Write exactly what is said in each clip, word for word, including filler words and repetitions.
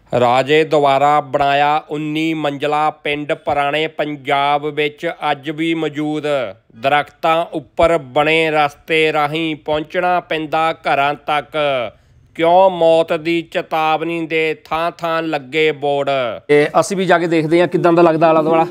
राजे द्वारा बनाया उन्नी मंजिला पिंड पुराने पंजाब विच अज भी मौजूद। दरख्तां उपर बने रस्ते राहीं पहुंचना पैंदा घरां तक। क्यों मौत की चेतावनी दे थां थां लगे बोर्ड। ते असीं भी जाके देखते हैं किदां दा लगदा आला दुआला।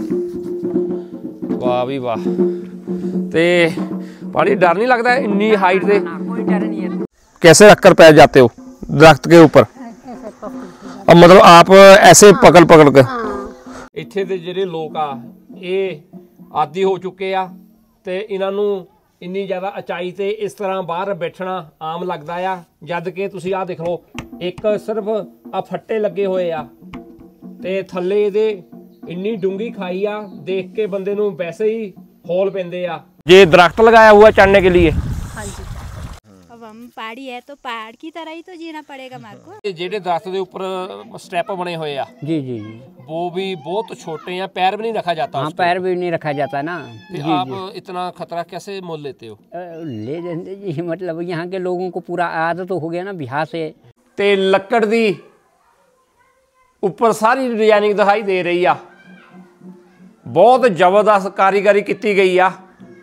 वाह भी वाह। ते पानी डर नहीं लगता इन्नी हाइट से? कोई डर नहीं है। कैसे रखकर पैर जाते हो दरख्त के ऊपर? अब मतलब आप ऐसे हाँ, पकड़ पकड़ के हाँ। इत्थे दे जिहड़े लोग आ ये आदी हो चुके आ ते इन्हां नूं इन्नी ज़्यादा उचाई ते इस तरह बाहर बैठना आम लगदा आ, जद कि तुसीं आ देख लो एक सिर्फ आ फट्टे लगे हुए आ ते थल्ले इहदे इन्नी डूंगी खाई आ, देख के बंदे नूं वैसे ही हौल पैंदे आ। ये दरख्त लगाया हुआ चढ़ने के लिए? हाँ जी। अब हम पहाड़ी है तो पहाड़ की तरह ही तो जीना पड़ेगा मेरे को। जेडे दरख्त के ऊपर स्टेप बने हुए आ जी जी जी वो भी बहुत छोटे हैं, पैर भी नहीं रखा जाता। हाँ पैर भी नहीं रखा जाता ना जी, आप जी। इतना खतरा कैसे मोल लेते हो? ले लेते जी, मतलब यहाँ के लोगों को पूरा आदत तो हो गया ना बिहार से। ते लकड़ दी ऊपर सारी डिजाइनिंग दिखाई दे रही आ, बहुत जबरदस्त कारीगरी की गई आ।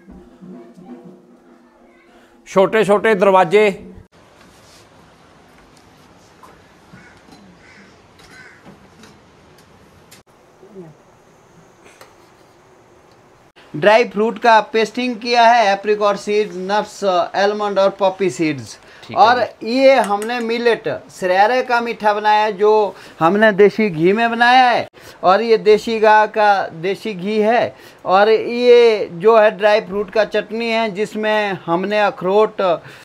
छोटे छोटे दरवाजे, ड्राई फ्रूट का पेस्टिंग किया है, एप्रिकॉट सीड्स, नट्स, आलमंड और पॉपी सीड्स। और ये हमने मिलेट शरारे का मीठा बनाया है जो हमने देसी घी में बनाया है। और ये देसी गाय का देसी घी है। और ये जो है ड्राई फ्रूट का चटनी है जिसमें हमने अखरोट।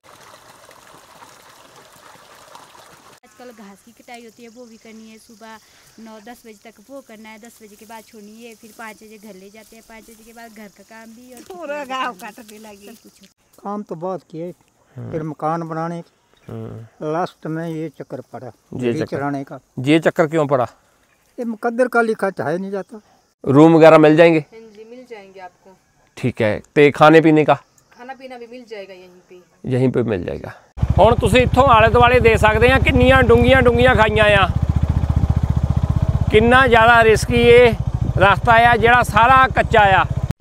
आजकल घास की कटाई होती है वो भी करनी है, सुबह नौ दस बजे तक वो करना है, दस बजे के बाद छोड़नी है, फिर पाँच बजे घर ले जाते हैं, पाँच बजे के बाद घर का काम भी और पूरा गाँव काटने लगी। कुछ काम तो बहुत किए, फिर मकान बनाने लास्ट में ये चक्कर पड़ा ये चढ़ाने का। ये चक्कर क्यों पड़ा? ये मुकद्दर का लिखा चाहे नहीं जाता। रूम वगैरह मिल जाएंगे? जी मिल जाएंगे आपको। ठीक है। ते खाने पीने का? खाना पीना भी मिल जाएगा यहीं पे। यहीं पे मिल जाएगा। हुण तुसीं इत्थों आले दुआले दे सकदे आ किन्नियां डूंगियां डूंगियां खाइयां आ, किन्ना ज़्यादा रिस्की ये रास्ता आ जिहड़ा सारा कच्चा आ।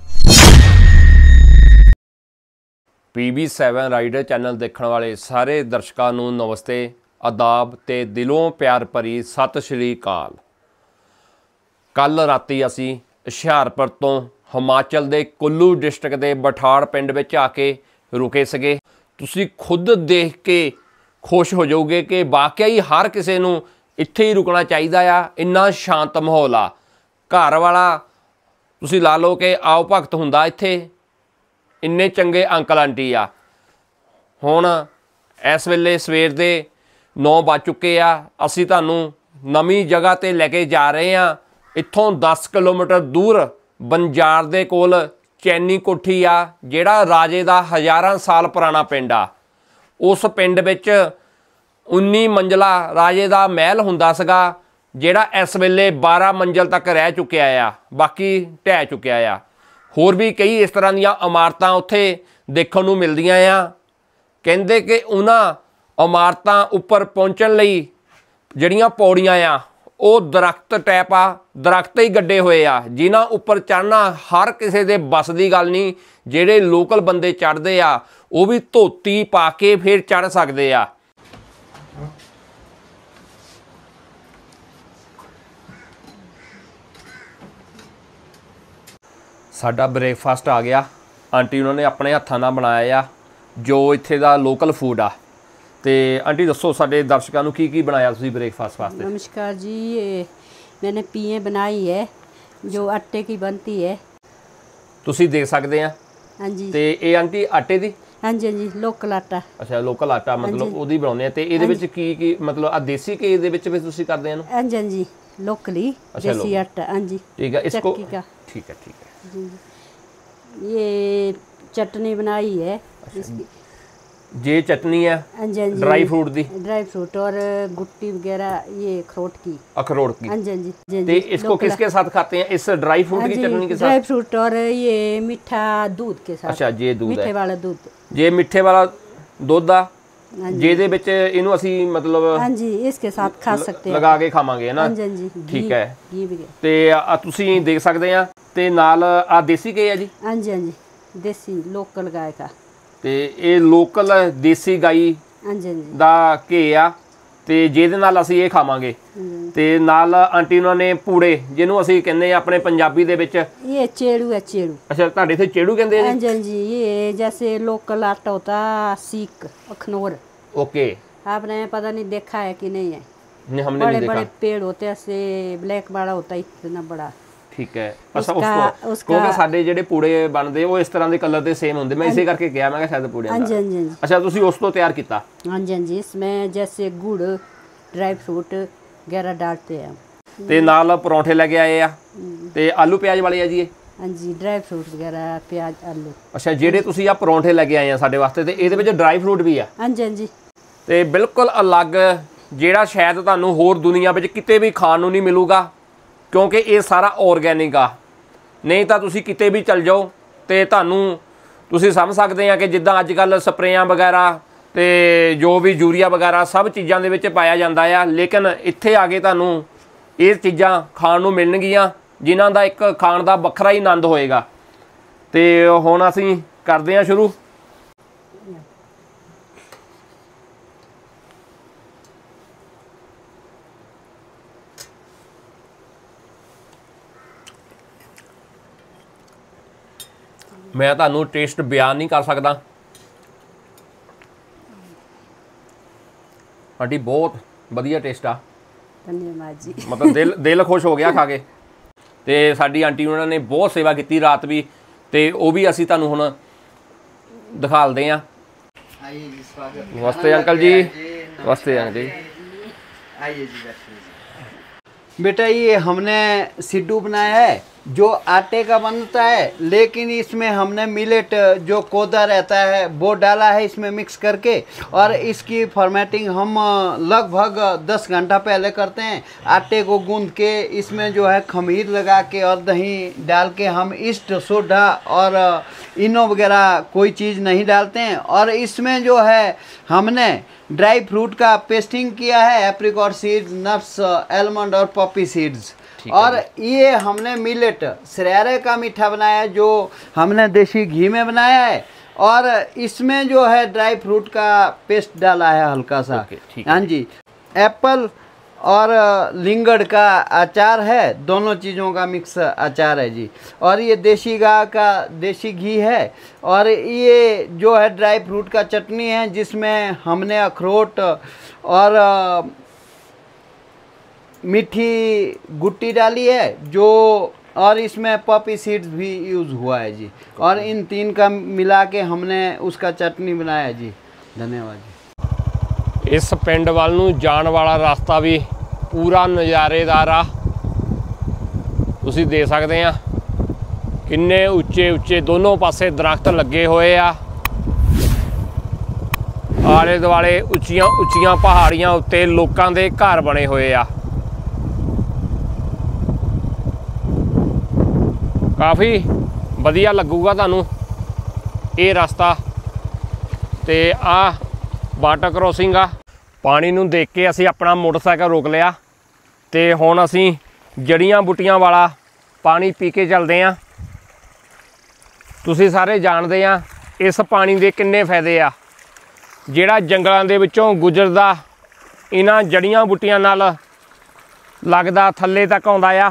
P B seven rider channel देखने वाले सारे दर्शकों नूं नमस्ते, आदाब ते दिलों प्यार भरी सत श्री अकाल। कल राती असी हुशियारपुर तो हिमाचल के कुल्लू डिस्ट्रिक्ट के बठाड़ पिंड विच आके रुके सगे। तुसी खुद देख के खुश हो जाओगे कि वाकई ही हर किसी नूं इत्थे ही रुकना चाहिए आ। इन्ना शांत माहौल आ। घर वाला तुसी ला लो कि आओ भगत हुंदा इत्थे, इन्ने चंगे अंकल आंटी आ। हुण इस वेले सवेर दे नौ बज चुके आ। असी तुहानूं नवीं जगह ते लैके जा रहे हैं। इत्थों दस किलोमीटर दूर बंजार दे कोल चैनी कोठी आ जिहड़ा राजे दा हज़ारां साल पुराना पिंड आ। उस पिंड विच उन्नी मंजिला राजे दा महल हुंदा सीगा जिहड़ा इस वेले बारह मंजिल तक रह चुकिया आ, बाकी ढह चुकिया आ। होर भी कई इस तरह दीयां इमारतां उत्थे देखण नूं मिलदियां आ। कहंदे कि उन्हां इमारतां उपर पहुंचण लई जिहड़ियां पौड़ियां आ ਉਹ दरख्त टाइप आ, दरख्त ही गड्डे हुए आ जिन्हां उपर चढ़ना हर किसी दे बस की गल नहीं। ਜਿਹੜੇ लोकल बंदे चढ़ते आ वो भी धोती पा के फिर चढ़ सकते आ। साडा ब्रेकफास्ट आ गया। आंटी उन्होंने अपने हत्थां नाल बनाया आ जो इत्थे दा लोकल फूड आ। तो आंटी दसो साडे दर्शकों नूं की की बनाया तुसीं ब्रेकफास्ट वास्ते? नमस्कार जी, ये मैंने पीए बनाई है जो आटे की बनती है। तुसीं देख सकते हैं। हाँ जी। ते ये आंटी आटे दी? हाँ जी हाँ जी, लोकल आटा। अच्छा लोकल आटा मतलब ओदी बनाउने आ। ते इहदे विच की की मतलब आ देसी घी दे विच भी तुसीं करदे हैं? हाँ जी हाँ जी, लोकली देसी आटा। हाँ जी ठीक है। इसको का। ठीक है ठीक है जी। ये चटनी बनाई है इसकी। ये चटनी है हाँ जी हाँ जी, ड्राई फ्रूट दी? ड्राई फ्रूट और गुट्टी वगैरह ये अखरोट की। अखरोट की। हाँ जी हाँ जी। ते इसको किसके साथ खाते हैं? इस ड्राई फ्रूट की चटनी के साथ? ड्राई फ्रूट और ये मीठा दूध के साथ। अच्छा ये दूध है, मीठे वाला दूध। ये मीठे वाला दूध आ ਜਿਹਦੇ ਵਿੱਚ ਇਹਨੂੰ ਅਸੀਂ ਮਤਲਬ हाँ जी इसके साथ खा सकते हैं। ਲਗਾ ਕੇ ਖਾਵਾਂਗੇ ਹੈ ਨਾ। हाँ जी हाँ जी ਠੀਕ घी- ਹੈ। घी भी है। ਤੇ ਆ ਤੁਸੀਂ ਦੇਖ ਸਕਦੇ ਆ ਤੇ ਨਾਲ ਆ ਦੇਸੀ ਘੀ ਆ ਜੀ। हाँ जी हाँ जी देसी लोकल गाय का। ਤੇ ਇਹ ਲੋਕਲ ਦੇਸੀ ਗਾਈ हाँ जी हाँ जी ਦਾ ਘੀ ਆ ਤੇ ਜਿਹਦੇ ਨਾਲ ਅਸੀਂ ਇਹ ਖਾਵਾਂਗੇ। ਤੇ ਨਾਲ ਆਂਟੀ ਉਹਨਾਂ ਨੇ ਪੂੜੇ ਜਿਹਨੂੰ ਅਸੀਂ ਕਹਿੰਦੇ ਆ ਆਪਣੇ ਪੰਜਾਬੀ ਦੇ ਵਿੱਚ। ये चेड़ू है चेड़ू। ਅੱਛਾ ਤੁਹਾਡੇ ਇੱਥੇ ਚੇੜੂ ਕਹਿੰਦੇ ਆ हाँ ਜੀ। जी हाँ जी ये जैसे लोकल आटा होता सीक अखनौर। ओके। आपने पता नहीं देखा है कि नहीं है। नहीं हमने बड़े नहीं बड़े देखा। पेड़ होते हैं ऐसे ब्लैक वाला होता है इतना बड़ा। ठीक है। अच्छा उसका- उसको उसका- क्योंकि ਸਾਡੇ ਜਿਹੜੇ ਪੂੜੇ ਬਣਦੇ ਉਹ ਇਸ ਤਰ੍ਹਾਂ ਦੇ ਕਲਰ ਦੇ ਸੇਮ ਹੁੰਦੇ। ਮੈਂ ਇਸੇ ਕਰਕੇ ਕਿਹਾ ਮੈਂ ਕਿਹਾ ਸ਼ਾਇਦ ਪੂੜੇ हाँ जी हाँ जी हाँ जी ਅੱਛਾ ਤੁਸੀਂ ਉਸ ਤੋਂ ਤਿਆਰ ਕੀਤਾ। हाँ जी हाँ जी इसमें जैसे गुड़ ड्राई फ्रूट वगैरह डालते हैं। ਤੇ ਨਾਲ ਪਰੌਂਠੇ ਲੈ ਕੇ ਆਏ ਆ ਤੇ ਆਲੂ ਪਿਆਜ਼ ਵਾਲੇ ਆ ਜੀ ਇਹ। हाँ जी ड्राई फ्रूट वगैरह प्याज आलू। ਅੱਛਾ ਜਿਹੜੇ ਤੁਸੀਂ ਆ ਪਰੌਂਠੇ ਲੈ ਕੇ ਆਏ ਆ ਸਾਡੇ ਵਾਸਤੇ ਤੇ ਇਹਦੇ ਵਿੱਚ ਡਰਾਈ ਫਰੂਟ ਵੀ ਆ। हाँ जी हाँ जी ਤੇ ਬਿਲਕੁਲ ਅਲੱਗ ਜਿਹੜਾ ਸ਼ਾਇਦ ਤੁਹਾਨੂੰ ਹੋਰ ਦੁਨੀਆ ਵਿੱਚ ਕਿਤੇ ਵੀ ਖਾਣ ਨੂੰ ਨਹੀਂ ਮਿਲੂਗਾ ਕਿਉਂਕਿ ਇਹ ਸਾਰਾ ਆਰਗੈਨਿਕ ਆ। ਨਹੀਂ ਤਾਂ ਤੁਸੀਂ ਕਿਤੇ ਵੀ ਚੱਲ ਜਾਓ ਤੇ ਤੁਹਾਨੂੰ ਤੁਸੀਂ ਸਮਝ ਸਕਦੇ ਆ ਕਿ ਜਿੱਦਾਂ ਅੱਜ ਕੱਲ ਸਪਰੇਆਂ ਵਗੈਰਾ ਤੇ ਜੋ ਵੀ ਯੂਰੀਆ ਵਗੈਰਾ ਸਭ ਚੀਜ਼ਾਂ ਦੇ ਵਿੱਚ ਪਾਇਆ ਜਾਂਦਾ ਆ। ਲੇਕਿਨ ਇੱਥੇ ਆ ਕੇ ਤੁਹਾਨੂੰ ਇਹ ਚੀਜ਼ਾਂ ਖਾਣ ਨੂੰ ਮਿਲਣਗੀਆਂ ਜਿਨ੍ਹਾਂ ਦਾ ਇੱਕ ਖਾਣ ਦਾ ਵੱਖਰਾ ਹੀ ਆਨੰਦ ਹੋਏਗਾ। ਤੇ ਹੁਣ ਅਸੀਂ ਕਰਦੇ ਹਾਂ ਸ਼ੁਰੂ। ਮੈਂ ਤੁਹਾਨੂੰ ਟੇਸਟ ਬਿਆਨ ਨਹੀਂ ਕਰ ਸਕਦਾ। ਆਂਟੀ ਬਹੁਤ ਵਧੀਆ ਟੇਸਟ ਆ। धन्यवाद जी। ਮਤਲਬ ਦਿਲ ਦਿਲ ਖੁਸ਼ ਹੋ ਗਿਆ ਖਾ ਕੇ। ਤੇ ਸਾਡੀ ਆਂਟੀ ਉਹਨਾਂ ਨੇ ਬਹੁਤ ਸੇਵਾ ਕੀਤੀ ਰਾਤ ਵੀ ਤੇ ਉਹ ਵੀ ਅਸੀਂ ਤੁਹਾਨੂੰ ਹੁਣ ਦਿਖਾਲਦੇ ਆ। आइए जी स्वागत। नमस्ते अंकल जी। नमस्ते अंकल जी। आइए जी बैठिए। बेटा ये हमने सिड्डू बनाया है जो आटे का बनता है लेकिन इसमें हमने मिलेट जो कोदा रहता है वो डाला है इसमें मिक्स करके और इसकी फॉर्मेटिंग हम लगभग दस घंटा पहले करते हैं। आटे को गूंद के इसमें जो है खमीर लगा के और दही डाल के हम ईस्ट सोडा और इनो वगैरह कोई चीज़ नहीं डालते हैं और इसमें जो है हमने ड्राई फ्रूट का पेस्टिंग किया है एप्रिकॉट सीड्स नट्स एलमंड और पॉपी सीड्स और ये हमने मिलेट शरारे का मीठा बनाया है जो हमने देसी घी में बनाया है और इसमें जो है ड्राई फ्रूट का पेस्ट डाला है हल्का सा। हाँ जी एप्पल और लिंगड़ का अचार है दोनों चीज़ों का मिक्स अचार है जी और ये देसी गाय का देसी घी है और ये जो है ड्राई फ्रूट का चटनी है जिसमें हमने अखरोट और मीठी गुट्टी डाली है जो और इसमें पॉपी सीड्स भी यूज़ हुआ है जी और इन तीन का मिला के हमने उसका चटनी बनाया जी। धन्यवाद जी। ਇਸ ਪਿੰਡ ਵੱਲ ਨੂੰ ਜਾਣ ਵਾਲਾ ਰਸਤਾ ਵੀ ਪੂਰਾ ਨਜ਼ਾਰੇਦਾਰ ਆ। ਤੁਸੀਂ ਦੇਖ ਸਕਦੇ ਆ ਕਿੰਨੇ ਉੱਚੇ ਉੱਚੇ ਦੋਨੋਂ ਪਾਸੇ ਦਰਖਤ ਲੱਗੇ ਹੋਏ ਆ। ਆਲੇ ਦੁਆਲੇ ਉੱਚੀਆਂ ਉੱਚੀਆਂ ਪਹਾੜੀਆਂ ਉੱਤੇ ਲੋਕਾਂ ਦੇ ਘਰ ਬਣੇ ਹੋਏ ਆ। ਕਾਫੀ ਵਧੀਆ ਲੱਗੂਗਾ ਤੁਹਾਨੂੰ ਇਹ ਰਸਤਾ। ਤੇ ਆ ਵਾਟਰ ਕ੍ਰੋਸਿੰਗ ਆ। ਪਾਣੀ ਨੂੰ ਦੇਖ ਕੇ ਅਸੀਂ ਆਪਣਾ ਮੋਟਰਸਾਈਕਲ ਰੋਕ ਲਿਆ ਤੇ ਹੁਣ ਅਸੀਂ ਜੜੀਆਂ ਬੂਟੀਆਂ ਵਾਲਾ ਪਾਣੀ ਪੀ ਕੇ ਚੱਲਦੇ ਆਂ। ਤੁਸੀਂ ਸਾਰੇ ਜਾਣਦੇ ਆ ਇਸ ਪਾਣੀ ਦੇ ਕਿੰਨੇ ਫਾਇਦੇ ਆ। ਜਿਹੜਾ ਜੰਗਲਾਂ ਦੇ ਵਿੱਚੋਂ ਗੁਜ਼ਰਦਾ ਇਹਨਾਂ ਜੜੀਆਂ ਬੂਟੀਆਂ ਨਾਲ ਲੱਗਦਾ ਥੱਲੇ ਤੱਕ ਆਉਂਦਾ ਆ।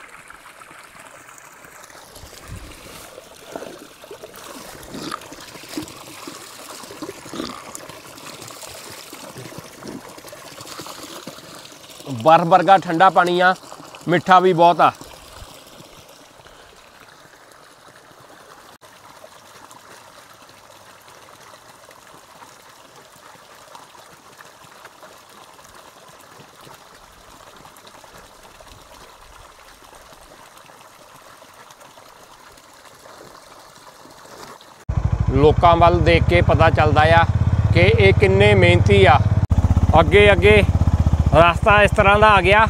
बर्फ वर्गा ठंडा पानी आ मिठा भी बहुत आ। लोकां वल देख के पता चलता आ कि ये किन्ने मेहनती आ। अगे अगे रास्ता इस तरह का आ गया।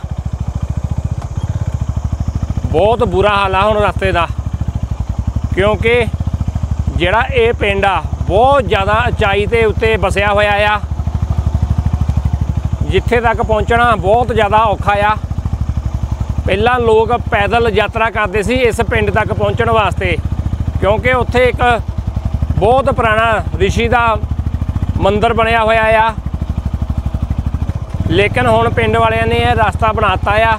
बहुत बुरा हाल है हुण रास्ते का क्योंकि जिहड़ा ये पिंड आ बहुत ज़्यादा उचाई के उत्ते बसिया होया आ जिथे तक पहुँचना बहुत ज़्यादा औखा आ। पहला लोग पैदल यात्रा करते सी इस पिंड तक पहुँचने वास्ते, क्योंकि उत्थे एक बहुत पुराना ऋषि का मंदिर बनया होया आ। लेकिन हुण पिंड वालियां ने यह रास्ता बनाता आ।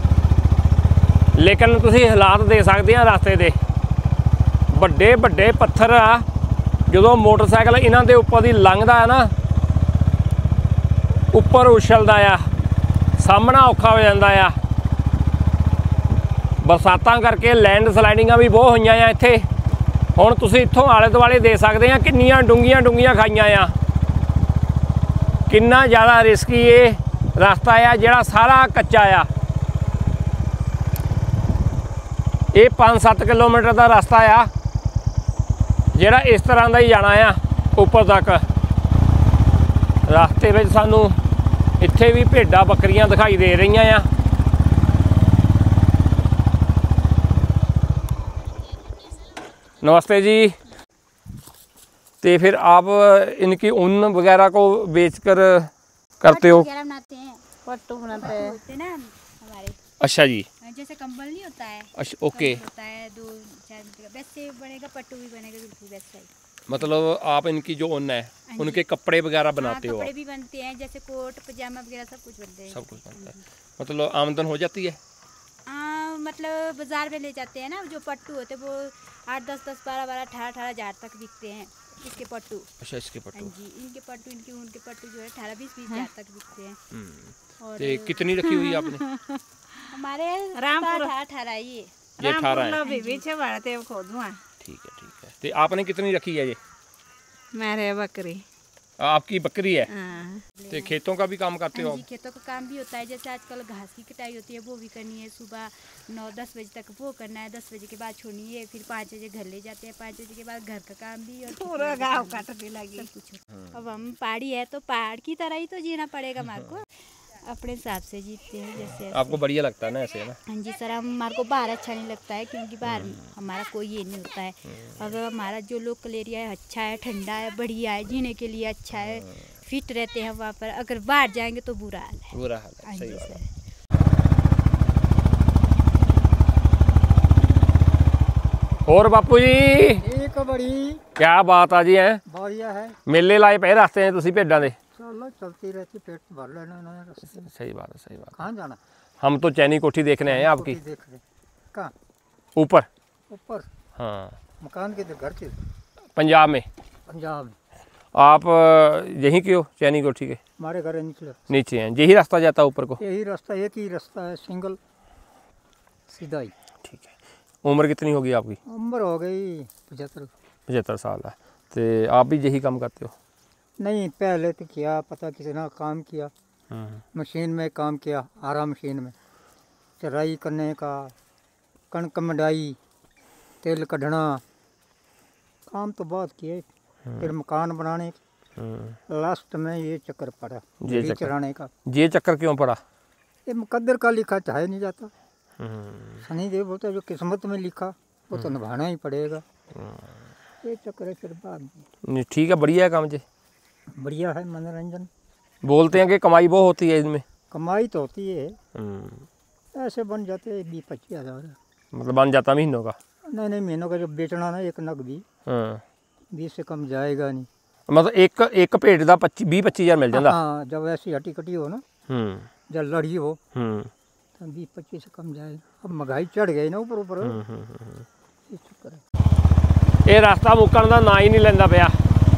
लेकिन तुसीं हालात दे सकते हैं रास्ते दे, बड़े बड़े पत्थर आ। जो मोटरसाइकिल इन्हां दे उपर दी लंघदा है ना, उपर उछलदा आ, सामना औखा हो जांदा आ। बरसातां करके लैंड स्लाइडिंगां भी बहुत होईयां आ इत्थे। हुण तुसीं इत्थों आले दुआले दे सकते हैं किन्नियां डूंघियां डूंघियां खाईयां आ। कितना ज़्यादा रिस्की ये रास्ता आ, जिहड़ा सारा कच्चा आ। ये पाँच सत्त किलोमीटर का रास्ता आ, जिहड़ा इस तरह का ही जाना आ उपर तक। रास्ते में सानू इत्थे भी भेडां बकरियां दिखाई दे रही आ। नमस्ते जी। तो फिर आप इनकी ऊन वगैरह को बेचकर करते हो? वगैरह बनाते हैं, पट्टू बनाते हैं होते ना हमारे। अच्छा जी। जैसे कंबल नहीं होता है, अच्छा ओके। होता है दो चार मीटर का, वैसे बनेगा, पट्टू भी बनेगा बिल्कुल वैसा ही। मतलब आप इनकी जो ऊन है उनके कपड़े वगैरह बनाते हाँ, हो? कपड़े भी बनते हैं, जैसे कोट पजामा वगैरह सब कुछ बनते हैं। सब कुछ बनता है। मतलब आमदन हो जाती है? आ, मतलब बाजार में ले जाते हैं ना, जो पट्टू होते हैं वो आठ दस दस बारह बारह अठारह अठारह हज़ार तक बिकते हैं इसके पट्टू। अच्छा इसके हाँ पट्टू। जी, इनके पट्टू, इनके उनके पट्टू जो है अठारह बीस बीस हज़ार तक बिकते हैं। और तो कितनी रखी हुई है आपने? हमारे रामपुर अठारह ये ये अठारह है। ठीक है ठीक है। तो आपने कितनी रखी है ये? मेरे बकरी। आपकी बकरी है? तो खेतों का भी काम करते हो? हाँ जी, खेतों का काम भी होता है। जैसे आजकल घास की कटाई होती है, वो भी करनी है। सुबह नौ दस बजे तक वो करना है, दस बजे के बाद छोड़नी है, फिर पाँच बजे घर ले जाते हैं, पाँच बजे के बाद घर का काम भी और पूरा गाँव काटने लगी सब कुछ। अब हम पहाड़ी है तो पहाड़ की तरह ही तो जीना पड़ेगा हमारे को, अपने हिसाब से जीते हैं जैसे। आपको बढ़िया लगता है ना ऐसे ना? हाँ जी सर, हमारे को बाहर अच्छा नहीं लगता है, क्योंकि बाहर हमारा कोई ये नहीं होता है। अगर हमारा जो लोकल एरिया है अच्छा है, ठंडा है, बढ़िया है, जीने के लिए अच्छा है, फिट रहते हैं वहाँ पर। अगर बाहर जाएंगे तो बुरा हाल है। बुरा हाल है, हाँ सही जी बात सर। है। और बापू जी एक बड़ी क्या बात आ जी है? बढ़िया है। मेले लाए पे रास्ते हैं तुसी भेडां दे? चलो चलती रहती, पेट भर लेना इन्होंने रास्ते में। सही बात है, सही बात है। कहाँ जाना? हम तो चैनी कोठी देखने आए हैं आपकी। कोठी देख रहे। कहाँ? ऊपर? ऊपर हाँ मकान के घर के पंजाब में। पंजाब में। आप अ, यहीं के हो चैनी कोठी के? हमारे घर निकले नीचे हैं, यही रास्ता जाता है ऊपर को? यही रास्ता, एक ही रास्ता है, सिंगल सीधा ही। ठीक है। उम्र कितनी होगी आपकी? उम्र हो गई पचहत्तर। पचहत्तर साल है। तो आप भी यही काम करते हो? नहीं, पहले तो किया, पता कितना काम किया। हम्म। मशीन में काम किया, आरा मशीन में चराई करने का, कणक मंडाई, तेल कढ़ना, काम तो बहुत किए। फिर मकान बनाने, लास्ट में ये चक्कर पड़ा ये घी चक्कर। चराने का। ये चक्कर क्यों पड़ा? ये मुकद्दर का लिखा चाहे नहीं जाता। हम्म। शनि देव बोलता है जो किस्मत में लिखा वो तो निभाना ही पड़ेगा। ये चक्कर है। फिर बाद में नहीं, ठीक है, बढ़िया है काम जी। बढ़िया है, मनोरंजन। बोलते हैं कि कमाई बहुत होती है इसमें। कमाई तो होती है, हम्म। ऐसे बन जाते हैं बीस पच्चीस हज़ार। मतलब बन जाता महीनों का? नहीं नहीं, महीनों का जब बेचना ना एक नग भी हाँ। बीस से कम जाएगा नहीं। मतलब एक एक भेड़ का पच्ची बीस पच्चीस हज़ार मिल जाता? हाँ, जब ऐसी हटी कटी हो ना, हम्म जब लड़ी हो हम्म तो बीस पच्चीस से कम जाएगा। अब महंगाई चढ़ गई ना ऊपर ऊपर। हम्म, हम्म, हम्म। इस चक्कर है। ये रास्ता मुक्कण का ना ही नहीं लेंदा पिया।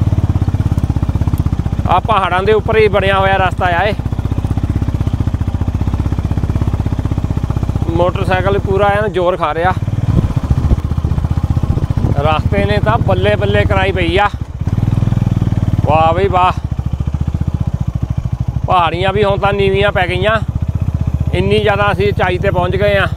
आ पहाड़ों के उपर ही बनया हुआ रास्ता है। मोटरसाइकिल पूरा है ना जोर खा रहा। रास्ते ने तो बल्ले बल्ले कराई पई आ। वाह बई वाह, पहाड़ियाँ भी हुण तां नीवियां पै गईयां, इन्नी ज़्यादा असीं उचाई ते पहुँच गए हैं।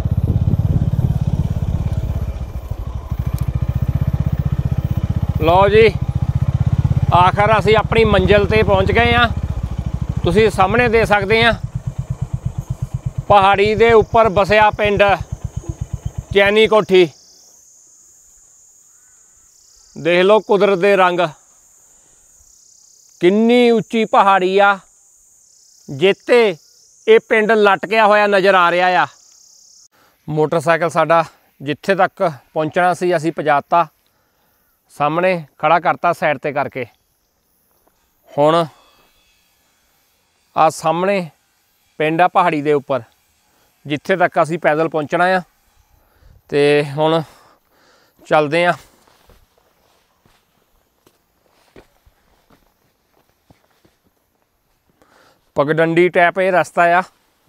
लो जी, आखिर असीं अपनी मंजिल ते पहुँच गए हैं। तुसीं सामने दे सकते हैं पहाड़ी दे उपर बसिया पिंड चैनी कोठी। देख लो कुदरत दे रंग, किन्नी उच्ची पहाड़ी आ, ਜਿੱਤੇ ਇਹ ਪਿੰਡ ਲਟਕਿਆ ਹੋਇਆ ਨਜ਼ਰ ਆ ਰਿਹਾ ਆ। ਮੋਟਰਸਾਈਕਲ ਸਾਡਾ ਜਿੱਥੇ ਤੱਕ ਪਹੁੰਚਣਾ ਸੀ ਅਸੀਂ ਪਹੁੰਚਾਤਾ, ਸਾਹਮਣੇ ਖੜਾ ਕਰਤਾ ਸਾਈਡ ਤੇ ਕਰਕੇ। ਹੁਣ ਆ ਸਾਹਮਣੇ ਪਿੰਡ ਆ ਪਹਾੜੀ ਦੇ ਉੱਪਰ, ਜਿੱਥੇ ਤੱਕ ਅਸੀਂ ਪੈਦਲ ਪਹੁੰਚਣਾ ਆ। ਤੇ ਹੁਣ ਚੱਲਦੇ ਆ। ਪਗਡੰਡੀ ਟੈਪ ਇਹ ਰਸਤਾ ਆ।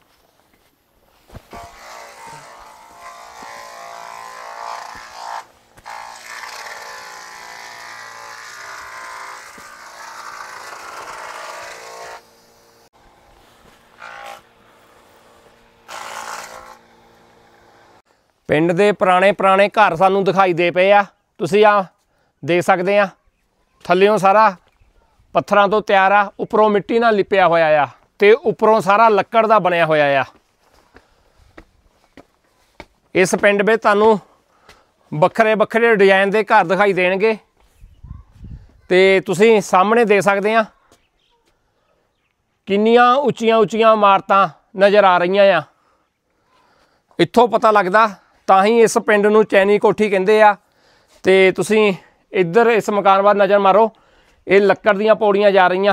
ਪਿੰਡ ਦੇ ਪੁਰਾਣੇ ਪੁਰਾਣੇ ਘਰ ਸਾਨੂੰ ਦਿਖਾਈ ਦੇ ਪਏ ਆ। ਤੁਸੀਂ ਆ ਦੇਖ ਸਕਦੇ ਆ, ਥੱਲਿਓਂ ਸਾਰਾ ਪੱਥਰਾਂ ਤੋਂ ਤਿਆਰ ਆ, ਉੱਪਰੋਂ ਮਿੱਟੀ ਨਾਲ ਲਿਪਿਆ ਹੋਇਆ ਆ ਤੇ ਉੱਪਰੋਂ ਸਾਰਾ ਲੱਕੜ ਦਾ ਬਣਿਆ ਹੋਇਆ ਆ। ਇਸ ਪਿੰਡ ਵਿੱਚ ਤੁਹਾਨੂੰ ਵੱਖਰੇ ਵੱਖਰੇ ਡਿਜ਼ਾਈਨ ਦੇ ਘਰ ਦਿਖਾਈ ਦੇਣਗੇ ਤੇ ਤੁਸੀਂ ਸਾਹਮਣੇ ਦੇਖ ਸਕਦੇ ਆ ਕਿੰਨੀਆਂ ਉੱਚੀਆਂ ਉੱਚੀਆਂ ਇਮਾਰਤਾਂ ਨਜ਼ਰ ਆ ਰਹੀਆਂ ਆ। ਇੱਥੋਂ ਪਤਾ ਲੱਗਦਾ, ਤਾਂ ਹੀ ਇਸ ਪਿੰਡ ਨੂੰ ਚੈਨੀ ਕੋਠੀ ਕਹਿੰਦੇ ਆ। ਤੇ ਤੁਸੀਂ ਇੱਧਰ ਇਸ ਮਕਾਨ ਵੱਲ ਨਜ਼ਰ ਮਾਰੋ, ਇਹ ਲੱਕੜ ਦੀਆਂ ਪੌੜੀਆਂ ਜਾ ਰਹੀਆਂ।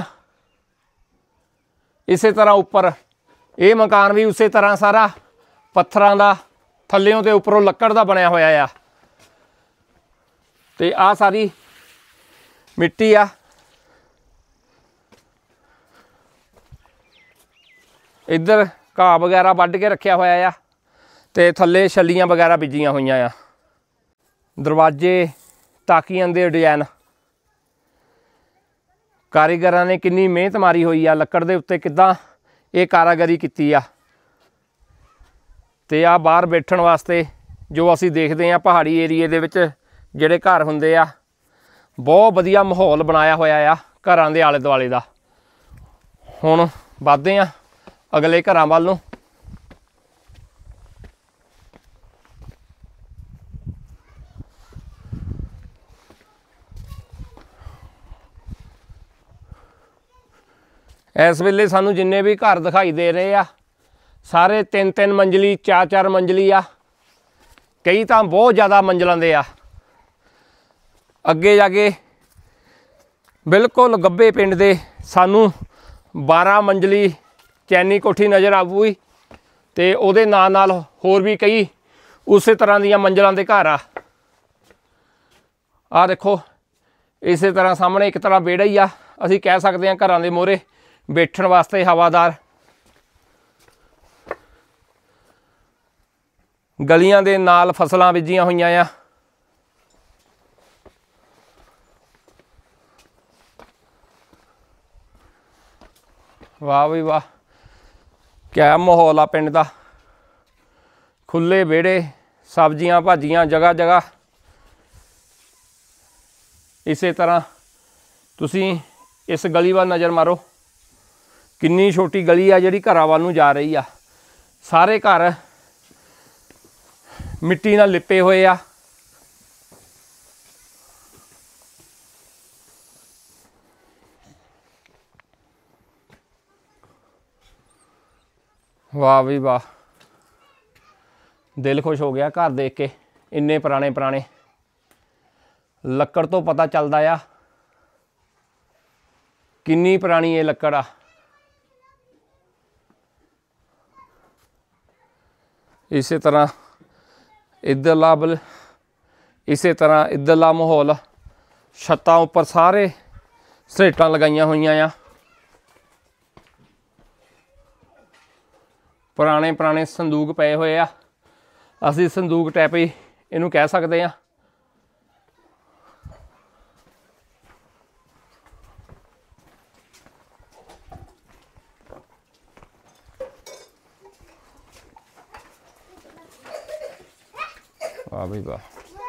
ਇਸੇ ਤਰ੍ਹਾਂ ਉੱਪਰ ਇਹ ਮਕਾਨ ਵੀ ਉਸੇ ਤਰ੍ਹਾਂ ਸਾਰਾ ਪੱਥਰਾਂ ਦਾ, ਥੱਲਿਓਂ ਤੇ ਉੱਪਰੋਂ ਲੱਕੜ ਦਾ ਬਣਿਆ ਹੋਇਆ ਆ। ਤੇ ਆਹ ਸਾਰੀ ਮਿੱਟੀ ਆ। ਇੱਧਰ ਘਾਹ ਵਗੈਰਾ ਵੱਢ ਕੇ ਰੱਖਿਆ ਹੋਇਆ ਆ ਤੇ ਥੱਲੇ ਛੱਲੀਆਂ ਵਗੈਰਾ ਬੀਜੀਆਂ ਹੋਈਆਂ ਆ। ਦਰਵਾਜ਼ੇ, ਤਾਕੀਆਂ ਦੇ ਡਿਜ਼ਾਈਨ, ਕਾਰੀਗਰਾਂ ਨੇ ਕਿੰਨੀ ਮਿਹਨਤ ਮਾਰੀ ਹੋਈ ਆ ਲੱਕੜ ਦੇ ਉੱਤੇ, ਕਿੱਦਾਂ ਇਹ ਕਾਰਾਗਰੀ ਕੀਤੀ ਆ। ਤੇ ਆ ਬਾਹਰ ਬੈਠਣ ਵਾਸਤੇ ਜੋ ਅਸੀਂ ਦੇਖਦੇ ਆ ਪਹਾੜੀ ਏਰੀਏ ਦੇ ਵਿੱਚ ਜਿਹੜੇ ਘਰ ਹੁੰਦੇ ਆ, ਬਹੁਤ ਵਧੀਆ ਮਾਹੌਲ ਬਣਾਇਆ ਹੋਇਆ ਆ ਘਰਾਂ ਦੇ ਆਲੇ ਦੁਆਲੇ ਦਾ। ਹੁਣ ਵੱਧਦੇ ਆ ਅਗਲੇ ਘਰਾਂ ਵੱਲ ਨੂੰ। इस वेले सानू जिन्ने भी घर दिखाई दे रहे आ सारे तीन तीन मंजिली, चार चार मंजिली आ, कई तो बहुत ज़्यादा मंजिलों दे आ। अगे जाके बिल्कुल गब्बे पिंड दे सानू बारह मंजिली चैनी कोठी नज़र आऊगी ते उहदे नाल नाल होर भी कई उस तरह दियां मंजिलों के घर आ। आ देखो इस तरह सामने एक तरह बेड़ा ही आ, असीं कह सकते हैं घरां दे मोहरे बैठण वास्ते हवादार। गलियां दे नाल फसलां बीजियां होईयां आ। वाह भी वाह, क्या माहौल आ पिंड दा। खुले बेड़े, सब्जियां भाजियां जगह जगह। इस तरह तुसीं इस गली वाल नज़र मारो, किन्नी छोटी गली आ जिहड़ी घरां वाल नूं जा रही आ। सारे घर मिट्टी नाल लिपे हुए आ। वाह भी वाह, दिल खुश हो गया घर देख के। इन्ने पुराने पुराने लक्कड़ तो पता चलता आ किन्नी पुरानी ये लक्कड़ आ। इस तरह इधरला बल इस तरह इधरला माहौल, छत्तां उपर सारे सलेटां लगाइयां होईयां आ। पुराने पुराने संदूक पे हुए आ, असी संदूक टाइप ही इनू कह सकते हैं। वाह भाई वाह।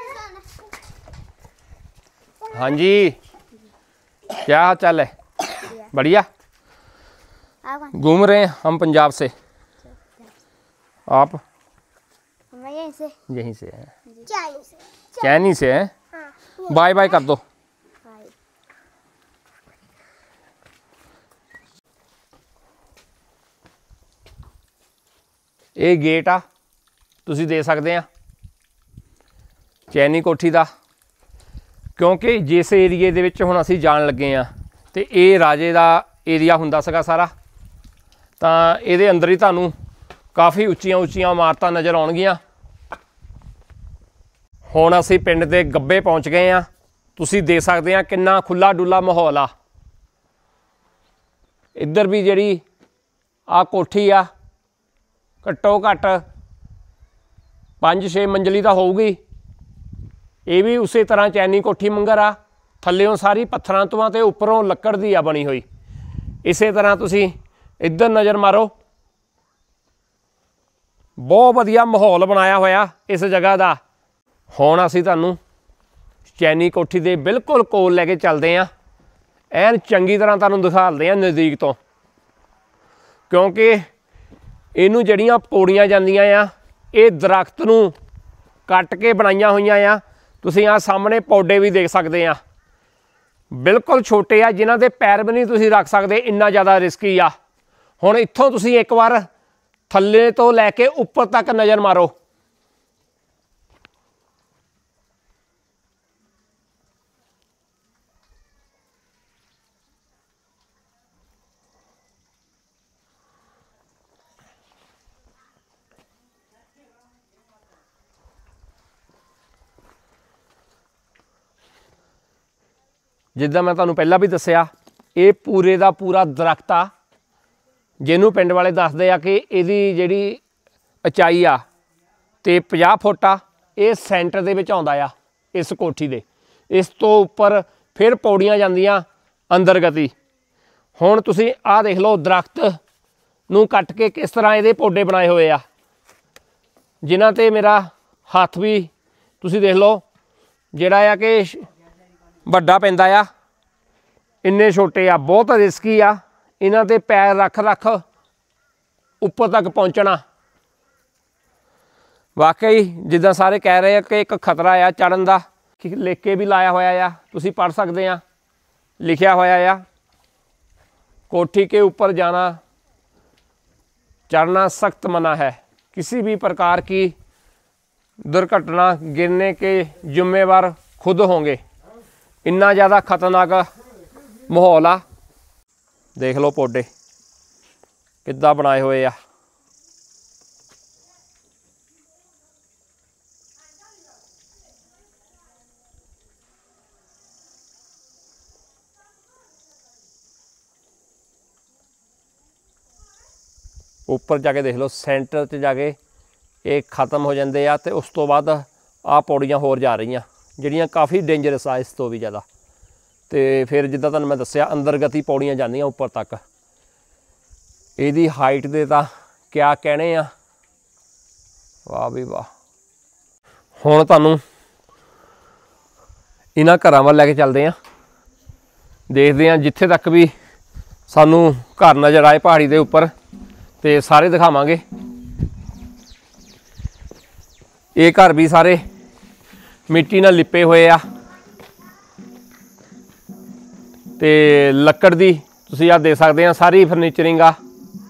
हाँ जी, क्या हाल चाल है? बढ़िया। घूम रहे हैं हम पंजाब से। आप? मैं यहीं से यहीं से हैं? चैनी से चैनी से हैं? हाँ। बाय बाय कर दो। ਇਹ ਗੇਟ ਆ ਤੁਸੀਂ ਦੇ ਸਕਦੇ ਆ ਚੈਨੀ ਕੋਠੀ ਦਾ, ਕਿਉਂਕਿ ਜਿਸ ਏਰੀਏ ਦੇ ਵਿੱਚ ਹੁਣ ਅਸੀਂ ਜਾਣ ਲੱਗੇ ਆ ਤੇ ਇਹ ਰਾਜੇ ਦਾ ਏਰੀਆ ਹੁੰਦਾ ਸੀਗਾ ਸਾਰਾ, ਤਾਂ ਇਹਦੇ ਅੰਦਰ ਹੀ ਤੁਹਾਨੂੰ ਕਾਫੀ ਉੱਚੀਆਂ ਉੱਚੀਆਂ ਇਮਾਰਤਾਂ ਨਜ਼ਰ ਆਉਣਗੀਆਂ। ਹੁਣ ਅਸੀਂ ਪਿੰਡ ਦੇ ਗੱਬੇ ਪਹੁੰਚ ਗਏ ਆ। ਤੁਸੀਂ ਦੇਖ ਸਕਦੇ ਆ ਕਿੰਨਾ ਖੁੱਲਾ ਡੁੱਲਾ ਮਾਹੌਲ ਆ। ਇੱਧਰ ਵੀ ਜਿਹੜੀ ਆ ਕੋਠੀ ਆ ਘੱਟੋ ਘੱਟ ਪੰਜ ਛੇ ਮੰਜ਼ਲੀ ਤਾਂ ਹੋਊਗੀ। ਇਹ ਵੀ ਉਸੇ ਤਰ੍ਹਾਂ ਚੈਨੀ ਕੋਠੀ ਮੰਗਰ ਆ, ਥੱਲਿਓਂ ਸਾਰੀ ਪੱਥਰਾਂ ਤੋਂ ਆ ਤੇ ਉੱਪਰੋਂ ਲੱਕੜ ਦੀ ਆ ਬਣੀ ਹੋਈ। ਇਸੇ ਤਰ੍ਹਾਂ ਤੁਸੀਂ ਇੱਧਰ ਨਜ਼ਰ ਮਾਰੋ, ਬਹੁਤ ਵਧੀਆ ਮਾਹੌਲ ਬਣਾਇਆ ਹੋਇਆ ਇਸ ਜਗ੍ਹਾ ਦਾ। ਹੁਣ ਅਸੀਂ ਤੁਹਾਨੂੰ ਚੈਨੀ ਕੋਠੀ ਦੇ ਬਿਲਕੁਲ ਕੋਲ ਲੈ ਕੇ ਚੱਲਦੇ ਹਾਂ, ਐਨ ਚੰਗੀ ਤਰ੍ਹਾਂ ਤੁਹਾਨੂੰ ਦਿਖਾਉਂਦੇ ਹਾਂ ਨਜ਼ਦੀਕ ਤੋਂ, ਕਿਉਂਕਿ ਇਹਨੂੰ ਜਿਹੜੀਆਂ ਪੌੜੀਆਂ ਜਾਂਦੀਆਂ ਆ ਇਹ ਦਰਖਤ ਨੂੰ ਕੱਟ ਕੇ ਬਣਾਈਆਂ ਹੋਈਆਂ ਆ। ਤੁਸੀਂ ਆ ਸਾਹਮਣੇ ਪੌਡੇ ਵੀ ਦੇਖ ਸਕਦੇ ਆ, ਬਿਲਕੁਲ ਛੋਟੇ ਆ, ਜਿਨ੍ਹਾਂ ਦੇ ਪੈਰ ਵੀ ਨਹੀਂ ਤੁਸੀਂ ਰੱਖ ਸਕਦੇ, ਇੰਨਾ ਜ਼ਿਆਦਾ ਰਿਸਕੀ ਆ। ਹੁਣ ਇੱਥੋਂ ਤੁਸੀਂ ਇੱਕ ਵਾਰ ਥੱਲੇ ਤੋਂ ਲੈ ਕੇ ਉੱਪਰ ਤੱਕ ਨਜ਼ਰ ਮਾਰੋ। ਜਿੱਦਾਂ ਮੈਂ ਤੁਹਾਨੂੰ ਪਹਿਲਾਂ ਵੀ ਦੱਸਿਆ, ਇਹ ਪੂਰੇ ਦਾ ਪੂਰਾ ਦਰਖਤ ਆ, ਜਿਹਨੂੰ ਪਿੰਡ ਵਾਲੇ ਦੱਸਦੇ ਆ ਕਿ ਇਹਦੀ ਜਿਹੜੀ ਉਚਾਈ ਆ ਤੇ ਪੰਜਾਹ ਫੁੱਟ ਆ। ਇਹ ਸੈਂਟਰ ਦੇ ਵਿੱਚ ਆਉਂਦਾ ਆ ਇਸ ਕੋਠੀ ਦੇ। ਇਸ ਤੋਂ ਉੱਪਰ ਫਿਰ ਪੌੜੀਆਂ ਜਾਂਦੀਆਂ ਅੰਦਰ ਗਤੀ। ਹੁਣ ਤੁਸੀਂ ਆਹ ਦੇਖ ਲਓ, ਦਰਖਤ ਨੂੰ ਕੱਟ ਕੇ ਕਿਸ ਤਰ੍ਹਾਂ ਇਹਦੇ ਪੌਡੇ ਬਣਾਏ ਹੋਏ ਆ, ਜਿਨ੍ਹਾਂ 'ਤੇ ਮੇਰਾ ਹੱਥ ਵੀ ਤੁਸੀਂ ਦੇਖ ਲਓ ਜਿਹੜਾ ਆ ਕਿ ਵੱਡਾ ਪੈਂਦਾ ਆ। ਇੰਨੇ ਛੋਟੇ ਆ, ਬਹੁਤ ਰਿਸਕੀ ਆ ਇਹਨਾਂ 'ਤੇ ਪੈਰ ਰੱਖ ਰੱਖ ਉੱਪਰ ਤੱਕ ਪਹੁੰਚਣਾ। ਵਾਕਈ ਜਿੱਦਾਂ ਸਾਰੇ ਕਹਿ ਰਹੇ ਆ ਕਿ ਇੱਕ ਖਤਰਾ ਆ ਚੜ੍ਹਨ ਦਾ। ਲਿਖ ਕੇ ਵੀ ਲਾਇਆ ਹੋਇਆ ਆ, ਤੁਸੀਂ ਪੜ੍ਹ ਸਕਦੇ ਆ, ਲਿਖਿਆ ਹੋਇਆ ਆ, कोठी के ऊपर जाना चढ़ना सख्त मना है। किसी भी प्रकार की दुर्घटना गिरने के जिम्मेवार खुद होंगे। इन्ना ज़्यादा खतरनाक माहौल आ। देख लो पौधे किद्दां बनाए हुए आ। ਉੱਪਰ ਜਾ ਕੇ ਦੇਖ ਲਓ, ਸੈਂਟਰ 'ਚ ਜਾ ਕੇ ਇਹ ਖਤਮ ਹੋ ਜਾਂਦੇ ਆ ਤੇ ਉਸ ਤੋਂ ਬਾਅਦ ਆਹ ਪੌੜੀਆਂ ਹੋਰ ਜਾ ਰਹੀਆਂ ਜਿਹੜੀਆਂ ਕਾਫੀ ਡੇਂਜਰਸ ਆ ਇਸ ਤੋਂ ਵੀ ਜ਼ਿਆਦਾ। ਤੇ ਫਿਰ ਜਿੱਦਾਂ ਤੁਹਾਨੂੰ ਮੈਂ ਦੱਸਿਆ ਅੰਦਰਗਤੀ ਪੌੜੀਆਂ ਜਾਂਦੀਆਂ ਉੱਪਰ ਤੱਕ। ਇਹਦੀ ਹਾਈਟ ਦੇ ਤਾਂ ਕਿਆ ਕਹਿਣੇ ਆ, ਵਾਹ ਵੀ ਵਾਹ। ਹੁਣ ਤੁਹਾਨੂੰ ਇਹਨਾਂ ਘਰਾਂ ਵੱਲ ਲੈ ਕੇ ਚੱਲਦੇ ਆ, ਦੇਖਦੇ ਆ ਜਿੱਥੇ ਤੱਕ ਵੀ ਸਾਨੂੰ ਘਰ ਨਜ਼ਰ ਆਏ ਪਹਾੜੀ ਦੇ ਉੱਪਰ ਤੇ ਸਾਰੇ ਦਿਖਾਵਾਂਗੇ। ਇਹ ਘਰ ਵੀ ਸਾਰੇ ਮਿੱਟੀ ਨਾਲ ਲਿਪੇ ਹੋਏ ਆ ਤੇ ਲੱਕੜ ਦੀ ਤੁਸੀਂ ਆ ਦੇਖ ਸਕਦੇ ਆ ਸਾਰੀ ਫਰਨੀਚਰਿੰਗ ਆ।